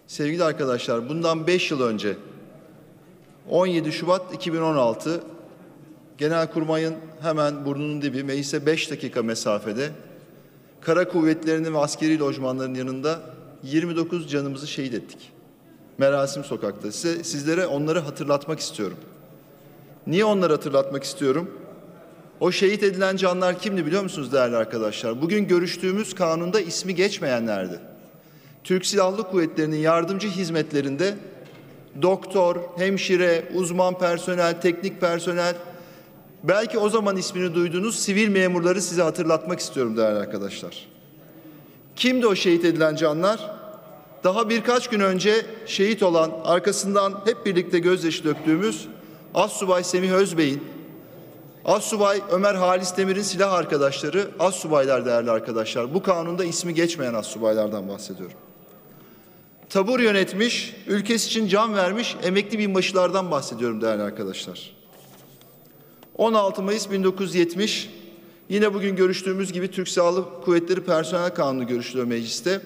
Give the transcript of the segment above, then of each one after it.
Sevgili arkadaşlar, bundan 5 yıl önce 17 Şubat 2016 Genelkurmay'ın hemen burnunun dibi, meclise 5 dakika mesafede kara kuvvetlerinin ve askeri lojmanların yanında 29 canımızı şehit ettik. Merasim Sokak'ta. Sizlere onları hatırlatmak istiyorum. Niye onları hatırlatmak istiyorum? O şehit edilen canlar kimdi biliyor musunuz değerli arkadaşlar? Bugün görüştüğümüz kanunda ismi geçmeyenlerdi. Türk Silahlı Kuvvetleri'nin yardımcı hizmetlerinde doktor, hemşire, uzman personel, teknik personel, belki o zaman ismini duyduğunuz sivil memurları size hatırlatmak istiyorum değerli arkadaşlar. Kimdi o şehit edilen canlar? Daha birkaç gün önce şehit olan, arkasından hep birlikte gözyaşı döktüğümüz Assubay Semih Özbey'in, Assubay Ömer Halis Demir'in silah arkadaşları, assubaylar değerli arkadaşlar. Bu kanunda ismi geçmeyen assubaylardan bahsediyorum. Tabur yönetmiş, ülkesi için can vermiş emekli binbaşılardan bahsediyorum değerli arkadaşlar. 16 Mayıs 1970, yine bugün görüştüğümüz gibi Türk Silahlı Kuvvetleri Personel Kanunu görüşülüyor mecliste.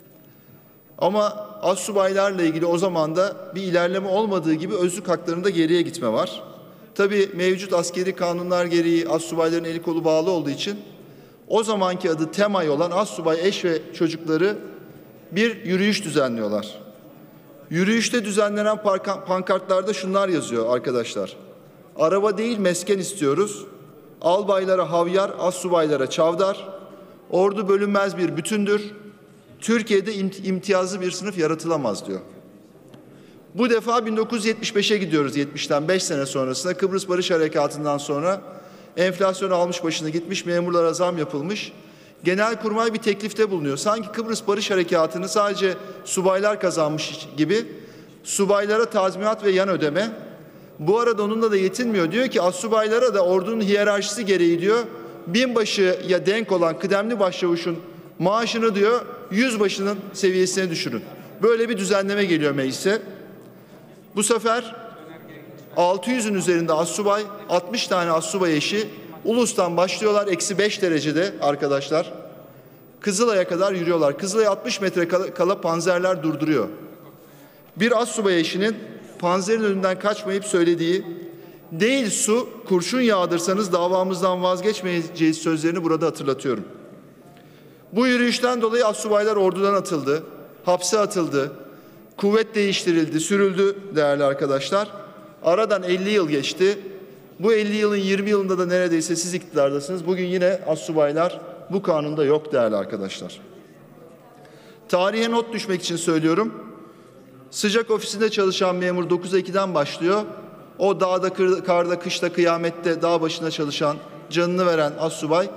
Ama assubaylarla ilgili o zaman da bir ilerleme olmadığı gibi özlük haklarında geriye gitme var. Tabii mevcut askeri kanunlar gereği assubayların eli kolu bağlı olduğu için o zamanki adı TEMAY olan assubay eş ve çocukları bir yürüyüş düzenliyorlar. Yürüyüşte düzenlenen pankartlarda şunlar yazıyor arkadaşlar. Araba değil mesken istiyoruz. Albaylara havyar, assubaylara çavdar. Ordu bölünmez bir bütündür. Türkiye'de imtiyazlı bir sınıf yaratılamaz diyor. Bu defa 1975'e gidiyoruz, 70'ten 5 sene sonrasında. Kıbrıs Barış Harekatı'ndan sonra enflasyon almış başına gitmiş, memurlara zam yapılmış. Genelkurmay bir teklifte bulunuyor. Sanki Kıbrıs Barış Harekatı'nı sadece subaylar kazanmış gibi subaylara tazminat ve yan ödeme. Bu arada onunla da yetinmiyor. Diyor ki assubaylara da ordunun hiyerarşisi gereği diyor binbaşıya denk olan kıdemli başçavuşun maaşını diyor yüzbaşının seviyesine düşürün. Böyle bir düzenleme geliyor meclise. Bu sefer 600'ün üzerinde assubay, 60 tane assubay eşi Ulus'tan başlıyorlar -5 derecede arkadaşlar. Kızılay'a kadar yürüyorlar. Kızılay'a 60 metre kala panzerler durduruyor. Bir assubay eşinin panzerin önünden kaçmayıp söylediği değil su kurşun yağdırsanız davamızdan vazgeçmeyeceğiz sözlerini burada hatırlatıyorum. Bu yürüyüşten dolayı assubaylar ordudan atıldı, hapse atıldı, kuvvet değiştirildi, sürüldü değerli arkadaşlar. Aradan 50 yıl geçti. Bu 50 yılın 20 yılında da neredeyse siz iktidardasınız. Bugün yine assubaylar bu kanunda yok değerli arkadaşlar. Tarihe not düşmek için söylüyorum. Sıcak ofisinde çalışan memur 9'a 2'den başlıyor. O dağda, karda, kışta, kıyamette dağ başına çalışan, canını veren assubay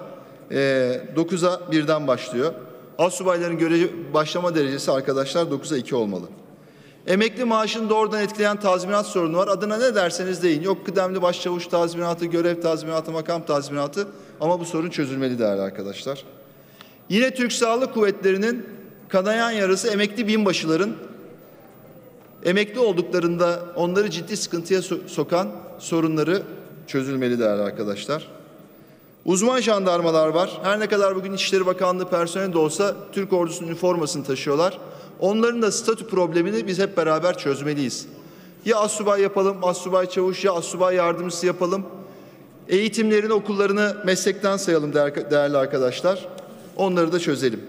9'a 1'den başlıyor. Assubayların görev başlama derecesi arkadaşlar 9'a 2 olmalı. Emekli maaşını doğrudan etkileyen tazminat sorunu var. Adına ne derseniz deyin. Yok kıdemli başçavuş tazminatı, görev tazminatı, makam tazminatı ama bu sorun çözülmeli değerli arkadaşlar. Yine Türk Silahlı Kuvvetleri'nin kanayan yarası emekli binbaşıların emekli olduklarında onları ciddi sıkıntıya sokan sorunları çözülmeli değerli arkadaşlar. Uzman jandarmalar var. Her ne kadar bugün İçişleri Bakanlığı personeli de olsa Türk ordusunun üniformasını taşıyorlar. Onların da statü problemini biz hep beraber çözmeliyiz. Ya assubay yapalım, assubay çavuş, ya assubay yardımcısı yapalım. Eğitimlerini, okullarını meslekten sayalım değerli arkadaşlar. Onları da çözelim.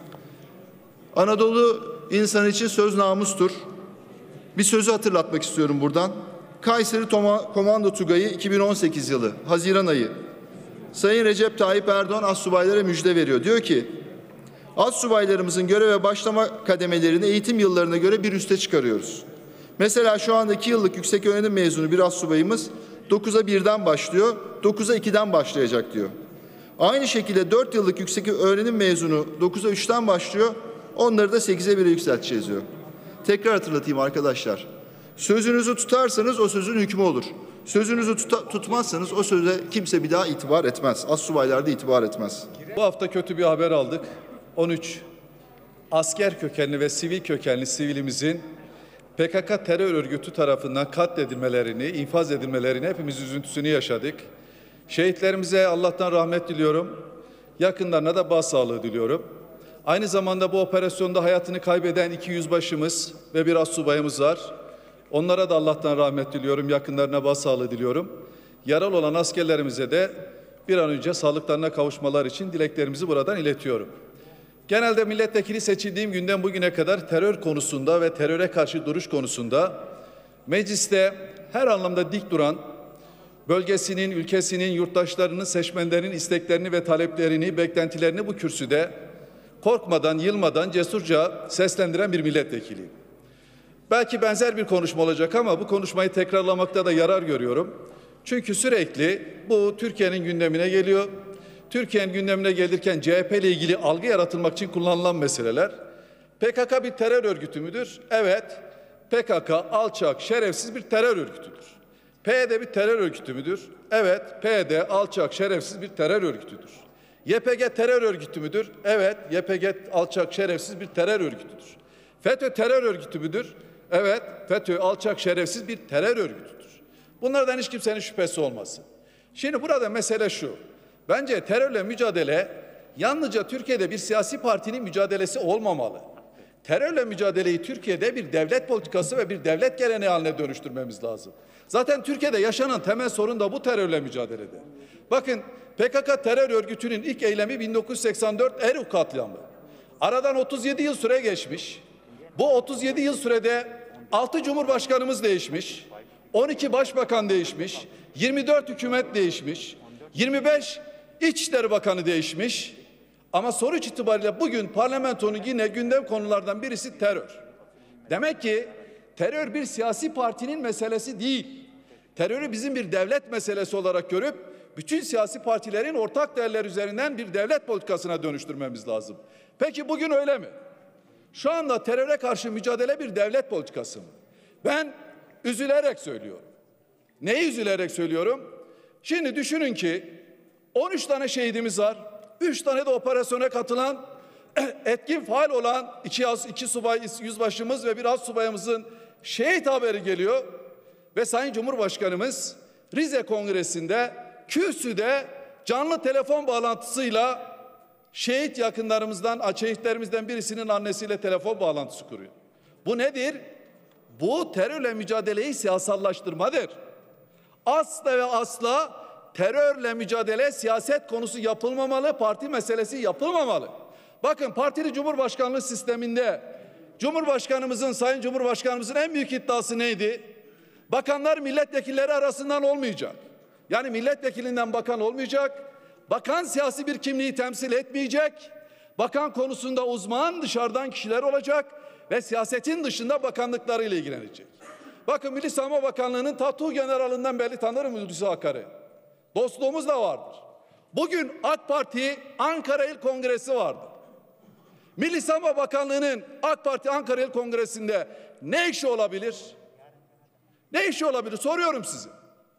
Anadolu insan için söz namustur. Bir sözü hatırlatmak istiyorum buradan. Kayseri Komando Tugayı 2018 yılı Haziran ayı. Sayın Recep Tayyip Erdoğan assubaylara müjde veriyor. Diyor ki assubaylarımızın göreve başlama kademelerini eğitim yıllarına göre bir üste çıkarıyoruz. Mesela şu anda 2 yıllık yükseköğrenim mezunu bir assubayımız 9'a 1'den başlıyor, 9'a 2'den başlayacak diyor. Aynı şekilde 4 yıllık yükseköğrenim mezunu 9'a 3'ten başlıyor, onları da 8'e 1'e yükselteceğiz diyor. Tekrar hatırlatayım arkadaşlar. Sözünüzü tutarsanız o sözün hükmü olur. Sözünüzü tutmazsanız o söze kimse bir daha itibar etmez. Assubaylar da itibar etmez. Bu hafta kötü bir haber aldık. 13 asker kökenli ve sivil kökenli sivilimizin PKK terör örgütü tarafından katledilmelerini, infaz edilmelerini hepimiz üzüntüsünü yaşadık. Şehitlerimize Allah'tan rahmet diliyorum. Yakınlarına da başsağlığı diliyorum. Aynı zamanda bu operasyonda hayatını kaybeden 2 yüzbaşımız ve bir astsubayımız var. Onlara da Allah'tan rahmet diliyorum, yakınlarına başsağlığı diliyorum. Yaralı olan askerlerimize de bir an önce sağlıklarına kavuşmalar için dileklerimizi buradan iletiyorum. Genelde milletvekili seçildiğim günden bugüne kadar terör konusunda ve teröre karşı duruş konusunda mecliste her anlamda dik duran, bölgesinin, ülkesinin, yurttaşlarının, seçmenlerinin isteklerini ve taleplerini, beklentilerini bu kürsüde korkmadan, yılmadan cesurca seslendiren bir milletvekiliyim. Belki benzer bir konuşma olacak ama bu konuşmayı tekrarlamakta da yarar görüyorum. Çünkü sürekli bu Türkiye'nin gündemine geliyor. Türkiye'nin gündemine gelirken CHP ile ilgili algı yaratılmak için kullanılan meseleler. PKK bir terör örgütü müdür? Evet. PKK alçak, şerefsiz bir terör örgütüdür. PYD bir terör örgütü müdür? Evet. PYD alçak, şerefsiz bir terör örgütüdür. YPG terör örgütü müdür? Evet. YPG alçak, şerefsiz bir terör örgütüdür. FETÖ terör örgütü müdür? Evet. FETÖ alçak, şerefsiz bir terör örgütüdür. Bunlardan hiç kimsenin şüphesi olmasın. Şimdi burada mesele şu. Bence terörle mücadele yalnızca Türkiye'de bir siyasi partinin mücadelesi olmamalı. Terörle mücadeleyi Türkiye'de bir devlet politikası ve bir devlet geleneği haline dönüştürmemiz lazım. Zaten Türkiye'de yaşanan temel sorun da bu terörle mücadelede. Bakın PKK terör örgütünün ilk eylemi 1984 Eruk katliamı. Aradan 37 yıl süre geçmiş. Bu 37 yıl sürede 6 Cumhurbaşkanımız değişmiş. 12 başbakan değişmiş. 24 hükümet değişmiş. 25 İçişleri Bakanı değişmiş. Ama sonuç itibariyle bugün parlamentonun yine gündem konulardan birisi terör. Demek ki terör bir siyasi partinin meselesi değil. Terörü bizim bir devlet meselesi olarak görüp bütün siyasi partilerin ortak değerler üzerinden bir devlet politikasına dönüştürmemiz lazım. Peki bugün öyle mi? Şu anda teröre karşı mücadele bir devlet politikası mı? Ben üzülerek söylüyorum. Neyi üzülerek söylüyorum? Şimdi düşünün ki 13 tane şehidimiz var. 3 tane de operasyona katılan, etkin faal olan 2 subay yüzbaşımız ve bir astsubayımızın şehit haberi geliyor. Ve Sayın Cumhurbaşkanımız Rize Kongresi'nde kürsüde canlı telefon bağlantısıyla şehitlerimizden birisinin annesiyle telefon bağlantısı kuruyor. Bu nedir? Bu terörle mücadeleyi siyasallaştırmadır. Asla ve asla terörle mücadele siyaset konusu yapılmamalı, parti meselesi yapılmamalı. Bakın partili cumhurbaşkanlığı sisteminde Sayın Cumhurbaşkanımızın en büyük iddiası neydi? Bakanlar milletvekilleri arasından olmayacak. Yani milletvekilinden bakan olmayacak. Bakan siyasi bir kimliği temsil etmeyecek. Bakan konusunda uzman dışarıdan kişiler olacak ve siyasetin dışında bakanlıklarıyla ilgilenecek. Bakın Milli Savunma Bakanlığı'nın Tatu Generalından beri tanırım Hulusi Akar'ı. Dostluğumuz da vardır. Bugün AK Parti Ankara İl Kongresi vardı. Milli Savunma Bakanlığı'nın AK Parti Ankara İl Kongresi'nde ne işi olabilir? Ne işi olabilir? Soruyorum size.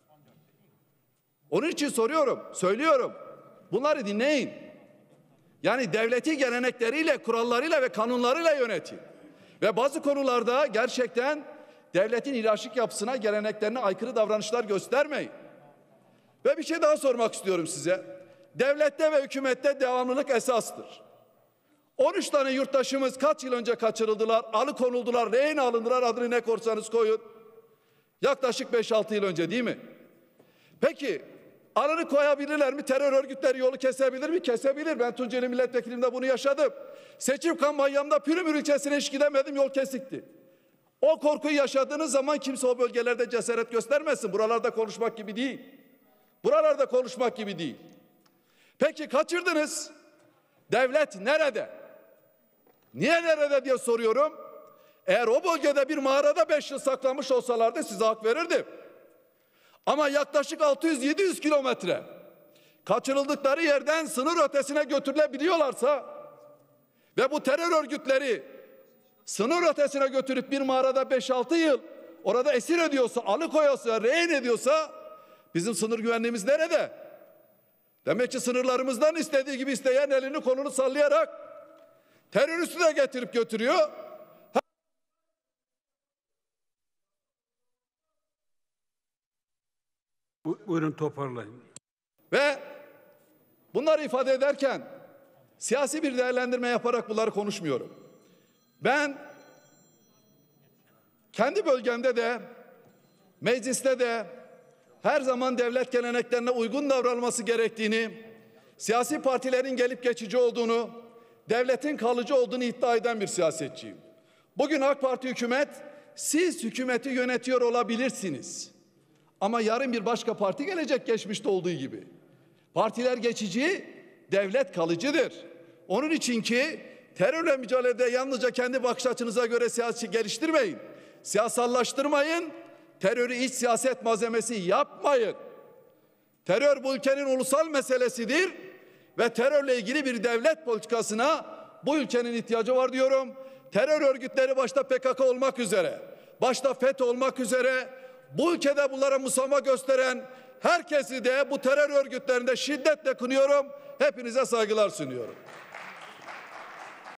Onun için soruyorum, söylüyorum. Bunları dinleyin. Yani devleti gelenekleriyle, kurallarıyla ve kanunlarıyla yönetin. Ve bazı konularda gerçekten devletin hiyerarşik yapısına, geleneklerine aykırı davranışlar göstermeyin. Ve bir şey daha sormak istiyorum size. Devlette ve hükümette devamlılık esastır. 13 tane yurttaşımız kaç yıl önce kaçırıldılar, alıkonuldular, rehin alındılar, adını ne korsanız koyun. Yaklaşık 5-6 yıl önce değil mi? Peki alını koyabilirler mi? Terör örgütleri yolu kesebilir mi? Kesebilir. Ben Tunceli milletvekilimde bunu yaşadım. Seçim kampanyamda Pürümür ilçesine hiç gidemedim, yol kesikti. O korkuyu yaşadığınız zaman kimse o bölgelerde cesaret göstermesin. Buralarda konuşmak gibi değil. Buralarda konuşmak gibi değil. Peki kaçırdınız. Devlet nerede? Niye nerede diye soruyorum. Eğer o bölgede bir mağarada 5 yıl saklamış olsalardı size hak verirdim. Ama yaklaşık 600-700 kilometre kaçırıldıkları yerden sınır ötesine götürülebiliyorlarsa ve bu terör örgütleri sınır ötesine götürüp bir mağarada 5-6 yıl orada esir ediyorsa, alıkoyuyorsa, rehin ediyorsa bizim sınır güvenliğimiz nerede? Demek ki sınırlarımızdan istediği gibi isteyen elini kolunu sallayarak teröristi de getirip götürüyor. Buyurun toparlayın. Ve bunları ifade ederken Siyasi bir değerlendirme yaparak bunları konuşmuyorum. Ben kendi bölgemde de, mecliste de her zaman devlet geleneklerine uygun davranılması gerektiğini, siyasi partilerin gelip geçici olduğunu, devletin kalıcı olduğunu iddia eden bir siyasetçiyim. Bugün AK Parti hükümet, siz hükümeti yönetiyor olabilirsiniz. Ama yarın bir başka parti gelecek, geçmişte olduğu gibi. Partiler geçici, devlet kalıcıdır. Onun için ki terörle mücadelede yalnızca kendi bakış açınıza göre siyaset geliştirmeyin. Siyasallaştırmayın. Terörü iç siyaset malzemesi yapmayın. Terör bu ülkenin ulusal meselesidir ve terörle ilgili bir devlet politikasına bu ülkenin ihtiyacı var diyorum. Terör örgütleri başta PKK olmak üzere, başta FETÖ olmak üzere bu ülkede bunlara musama gösteren herkesi de bu terör örgütlerinde şiddetle kınıyorum. Hepinize saygılar sunuyorum.